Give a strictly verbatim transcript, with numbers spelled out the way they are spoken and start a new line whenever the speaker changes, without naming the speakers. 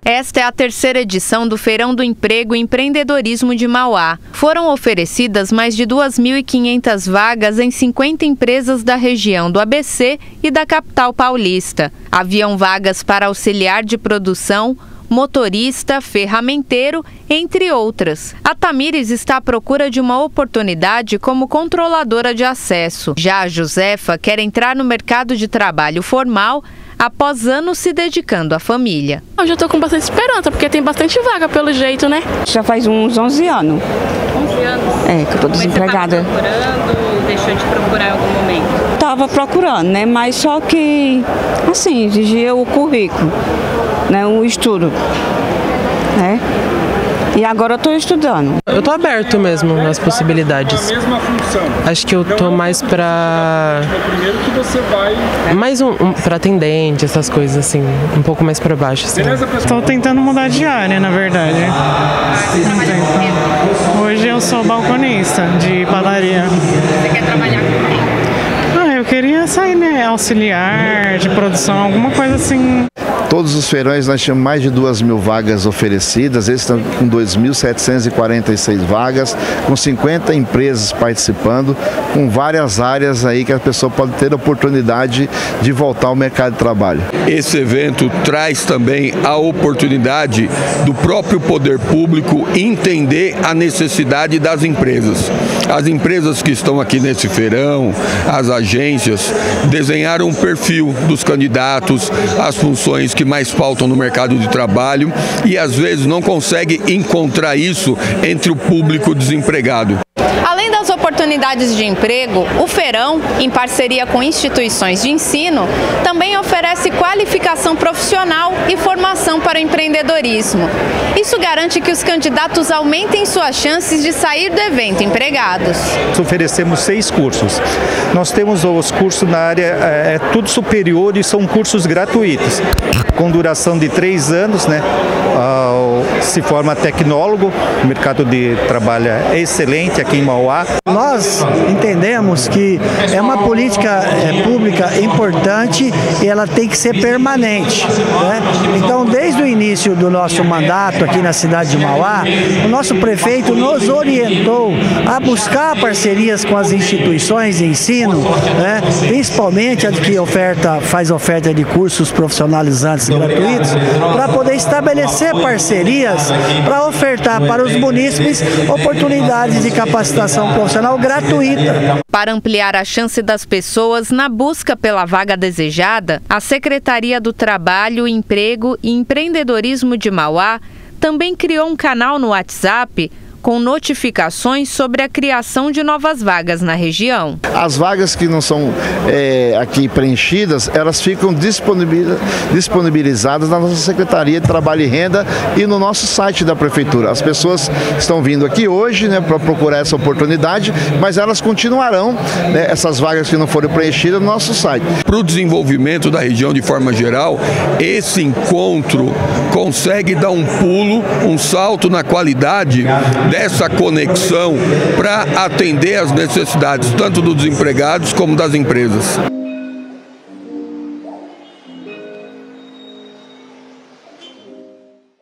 Esta é a terceira edição do Feirão do Emprego e Empreendedorismo de Mauá. Foram oferecidas mais de duas mil e quinhentas vagas em cinquenta empresas da região do A B C e da capital paulista. Haviam vagas para auxiliar de produção, motorista, ferramenteiro, entre outras. A Tamires está à procura de uma oportunidade como controladora de acesso. Já a Josefa quer entrar no mercado de trabalho formal após anos se dedicando à família.
Eu já estou com bastante esperança, porque tem bastante vaga pelo jeito, né?
Já faz uns onze anos.
onze anos?
É, que eu estou desempregada.
Mas você estava procurando, deixou de procurar em algum momento?
Estava procurando, né? Mas só que, assim, exigia o currículo, né? O estudo, né? E agora eu estou estudando.
Eu estou aberto mesmo nas possibilidades. Acho que eu tô mais para mais um, um para atendente, essas coisas assim, um pouco mais para baixo.
Estou assim. tentando mudar de área, na verdade. Hoje eu sou balconista de padaria.
Você quer trabalhar com quem?
Ah, eu queria sair, né, auxiliar de produção, alguma coisa assim.
Todos os feirões nós tínhamos mais de duas mil vagas oferecidas, esses estão com dois mil setecentas e quarenta e seis vagas, com cinquenta empresas participando, com várias áreas aí que a pessoa pode ter a oportunidade de voltar ao mercado de trabalho.
Esse evento traz também a oportunidade do próprio poder público entender a necessidade das empresas. As empresas que estão aqui nesse feirão, as agências, desenharam um perfil dos candidatos, as funções que mais faltam no mercado de trabalho e às vezes não consegue encontrar isso entre o público desempregado.
Além das oportunidades de emprego, o feirão, em parceria com instituições de ensino, também oferece qualificação profissional e formação para o empreendedorismo. Isso garante que os candidatos aumentem suas chances de sair do evento empregados.
Oferecemos seis cursos. Nós temos os cursos na área, é, é tudo superior e são cursos gratuitos, com duração de três anos, né? Uh, se forma tecnólogo, o mercado de trabalho é excelente aqui em Mauá.
Nós entendemos que é uma política é, pública importante e ela tem que ser permanente, né? Então, desde o início do nosso mandato aqui na cidade de Mauá, o nosso prefeito nos orientou a buscar parcerias com as instituições de ensino, né? Principalmente a que oferta, faz oferta de cursos profissionalizantes gratuitos, para poder estabelecer parcerias para ofertar para os munícipes oportunidades de capacitação profissional gratuita.
Para ampliar a chance das pessoas na busca pela vaga desejada, a Secretaria do Trabalho, Emprego e Empreendedorismo de Mauá também criou um canal no WhatsApp com notificações sobre a criação de novas vagas na região.
As vagas que não são é, aqui preenchidas, elas ficam disponibilizadas na nossa Secretaria de Trabalho e Renda e no nosso site da Prefeitura. As pessoas estão vindo aqui hoje, né, para procurar essa oportunidade, mas elas continuarão, né, essas vagas que não foram preenchidas, no nosso site.
Para o desenvolvimento da região de forma geral, esse encontro consegue dar um pulo, um salto na qualidade dessa conexão para atender às necessidades tanto dos empregados como das empresas.